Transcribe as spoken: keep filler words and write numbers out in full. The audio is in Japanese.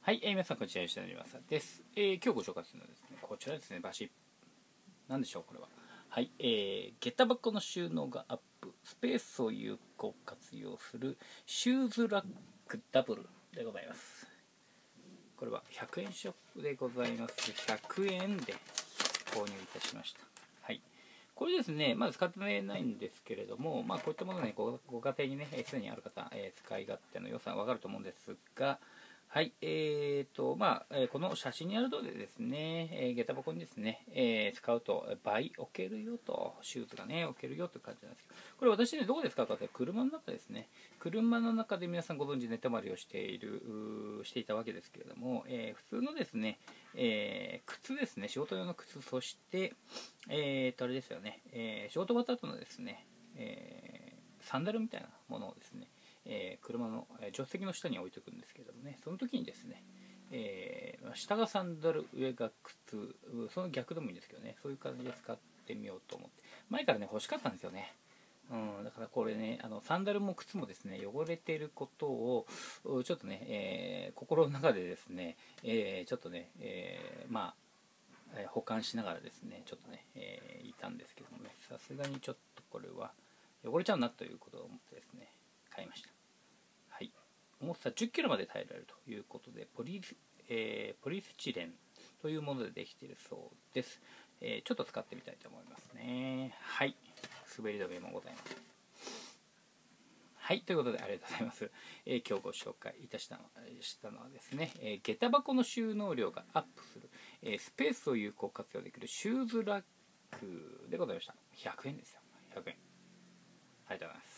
はい、えー、皆さんこんにちは、吉田のりまさです。えー、今日ご紹介するのはですね、こちらですね、バシ。なんでしょう、これは。はい、えー、下駄箱の収納がアップ、スペースを有効活用するシューズラックダブルでございます。これはひゃくえんショップでございます。ひゃくえんで購入いたしました。はい。これですね、まだ使ってないんですけれども、まあ、こういったものね、ご, ご家庭にね、すでにある方、えー、使い勝手の良さわかると思うんですが、はい、えーと、まあ、この写真にある通りですね、えー、下駄箱にですね、えー、使うと倍置けるよと、シューズがね、置けるよという感じなんですけど、これ私ね、どこで使うかというと、車の中ですね。車の中で皆さんご存知寝泊まりをしている、していたわけですけれども、えー、普通のですね、えー、靴ですね、仕事用の靴、そして、えーと、あれですよね、えー、仕事終わった後のですね、えー、サンダルみたいなものをですね、えー、車の助手席の下に置いておくんですけどもね、その時にですね、えー、下がサンダル、上が靴、その逆でもいいんですけどね、そういう感じで使ってみようと思って、前からね、欲しかったんですよね。うん、だからこれね、あのサンダルも靴もですね、汚れていることをちょっとね、えー、心の中でですね、えー、ちょっとね、えー、まあ保管しながらですね、ちょっとね、えー、いたんですけどもね、さすがにちょっとこれは汚れちゃうなということを思ってですね、買いました。はい、重さじゅっキロまで耐えられるということで、ポリ、えー、ポリスチレンというものでできているそうです。えー、ちょっと使ってみたいと思いますね。はい、滑り止めもございます。はい、ということでありがとうございます。えー、今日ご紹介いたしたのしたのはですね、えー、下駄箱の収納量がアップする、えー、スペースを有効活用できるシューズラックでございました。ひゃくえんですよ。ひゃくえん。ありがとうございます。